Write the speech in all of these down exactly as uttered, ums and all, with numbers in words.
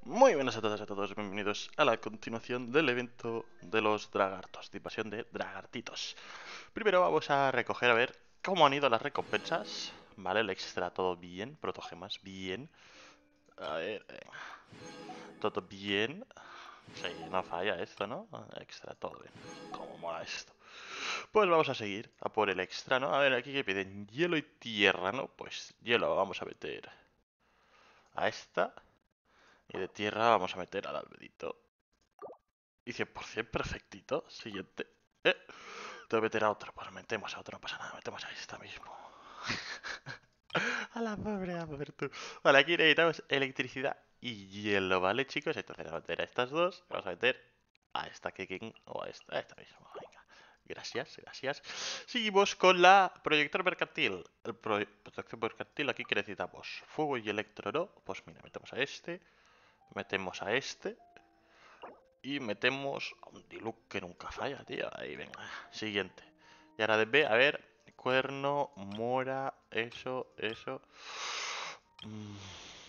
Muy buenas a todas y a todos, bienvenidos a la continuación del evento de los Dragartos, de invasión de Dragartitos. Primero vamos a recoger a ver cómo han ido las recompensas. Vale, el extra todo bien, protogemas bien. A ver, venga. Todo bien. Sí, no falla esto, ¿no? Extra, todo bien. Cómo mola esto. Pues vamos a seguir a por el extra, ¿no? A ver, aquí que piden hielo y tierra, ¿no? Pues hielo vamos a meter a esta. Y de tierra vamos a meter al albedito. Y cien por cien perfectito. Siguiente. Eh, tengo que meter a otro. Pues metemos a otro, no pasa nada. Metemos a esta mismo. A la pobre, a ver tú. Vale, aquí necesitamos electricidad y hielo, ¿vale, chicos? Entonces vamos a meter a estas dos. Vamos a meter a esta Keking o a esta, a esta misma. Venga. Gracias, gracias. Seguimos con la proyector mercantil. El pro protección mercantil, aquí que necesitamos fuego y electro, ¿no? Pues mira, metemos a este. Metemos a este. Y metemos a un Diluc que nunca falla, tío. Ahí, venga. Siguiente. Y ahora de B, a ver. Cuerno, mora, eso, eso. Mm.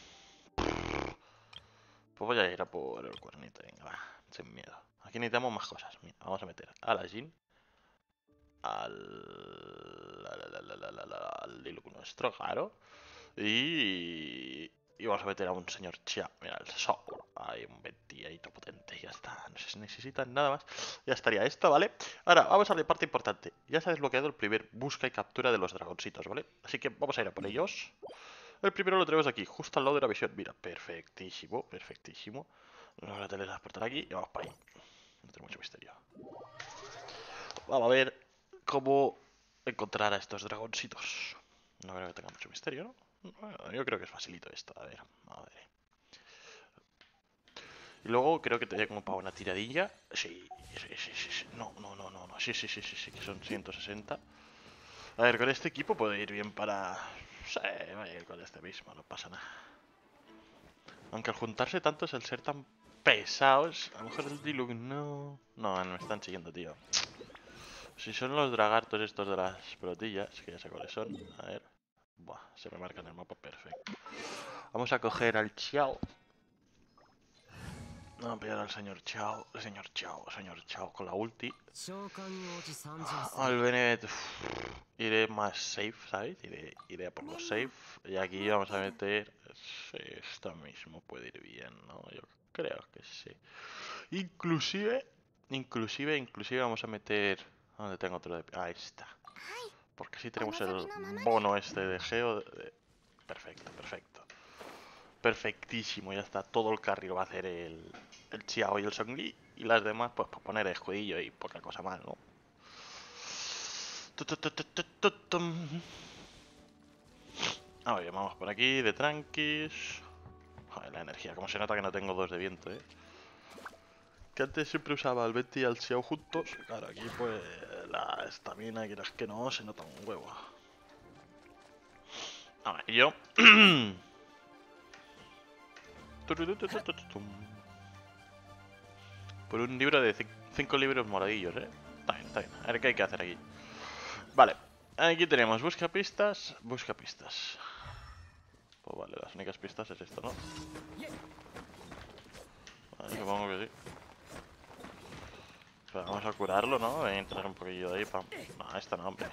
Pues voy a ir a por el cuernito, venga, va. Sin miedo. Aquí necesitamos más cosas. Mira, vamos a meter a la Jin. Al... Al Diluc nuestro, claro. Y... Y vamos a meter a un señor Chia. Mira, el Soul. Hay un ventiladito potente. Ya está. No sé si necesitan nada más. Ya estaría esto, ¿vale? Ahora, vamos a la parte importante. Ya se ha desbloqueado el primer busca y captura de los dragoncitos, ¿vale? Así que vamos a ir a por ellos. El primero lo tenemos aquí, justo al lado de la visión. Mira, perfectísimo, perfectísimo. Nos vamos a teletransportar aquí y vamos para ahí. No tiene mucho misterio. Vamos a ver cómo encontrar a estos dragoncitos. No creo que tenga mucho misterio, ¿no? Bueno, yo creo que es facilito esto. A ver, a ver. Y luego creo que te como para una tiradilla. Sí, sí, sí, sí, sí. No, no, no, no, no. Sí, sí, sí, sí, sí, que son ciento sesenta. A ver, con este equipo puede ir bien para... Sí, va a ir con este mismo, no pasa nada. Aunque al juntarse tanto es el ser tan pesados. A lo mejor el Diluc no... No, me están siguiendo, tío. Si son los dragartos estos de las pelotillas, que ya sé cuáles son. A ver. Buah, se me marca en el mapa, perfecto. Vamos a coger al Chiao. Vamos a pillar al señor Chao, el señor Chao, señor Chao con la ulti. Al Benet iré más safe, ¿sabes? Iré, iré a por los safe. Y aquí vamos a meter... Sí, esto mismo puede ir bien, ¿no? Yo creo que sí. Inclusive, inclusive, inclusive vamos a meter... ¿Dónde tengo otro de...? Ahí está. Porque así tenemos el bono este de Geo. De... Perfecto, perfecto. Perfectísimo, ya está. Todo el carry lo va a hacer el, el Chiao y el Songli. Y las demás, pues, pues poner escudillo y poca cosa más, ¿no? A ver, vamos por aquí de tranquis. Joder, la energía, como se nota que no tengo dos de viento, ¿eh? Que antes siempre usaba al Betty y al Xiao juntos. Claro, aquí pues la estamina, quieras que no, se nota un huevo. A ver, yo... Por un libro de cinco libros moradillos, ¿eh? Está bien, está bien. A ver qué hay que hacer aquí. Vale, aquí tenemos busca pistas, busca pistas. Pues vale, las únicas pistas es esto, ¿no? Vale, supongo que sí. Pero vamos a curarlo, ¿no? Voy a entrar un poquillo de ahí para... No, esta no, hombre.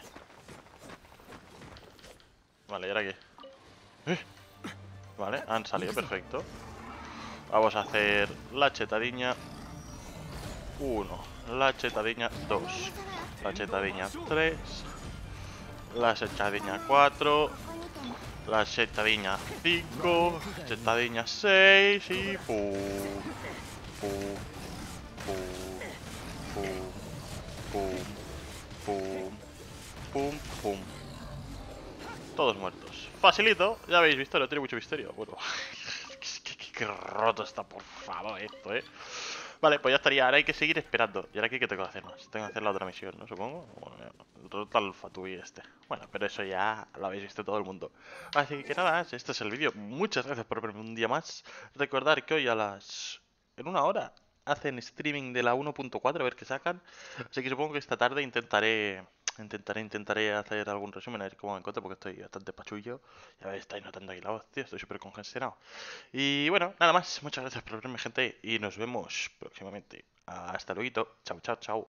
Vale, ¿y ahora qué? ¿Eh? Vale, han salido, perfecto. Vamos a hacer la chetadiña uno, la chetadiña dos, la chetadiña tres, la chetadiña cuatro, la chetadiña cinco, chetadiña seis y pum, pum, pum, pum, pum, pum, pum, pum. Todos muertos. Facilito, ya habéis visto, no tiene mucho misterio. Bueno, qué, qué, qué roto está, por favor, esto, eh. Vale, pues ya estaría. Ahora hay que seguir esperando. ¿Y ahora aquí qué tengo que hacer más? Tengo que hacer la otra misión, ¿no? Supongo. Bueno, el Total Fatui este. Bueno, pero eso ya lo habéis visto todo el mundo. Así que nada, este es el vídeo. Muchas gracias por verme un día más. Recordar que hoy a las... En una hora hacen streaming de la uno punto cuatro, a ver qué sacan. Así que supongo que esta tarde intentaré, intentaré, intentaré hacer algún resumen, a ver cómo me encuentro, porque estoy bastante pachullo. Ya veis, estáis notando aquí la voz, tío, estoy súper congestionado. Y bueno, nada más, muchas gracias por verme, gente, y nos vemos próximamente. Hasta luego, chao, chao, chao.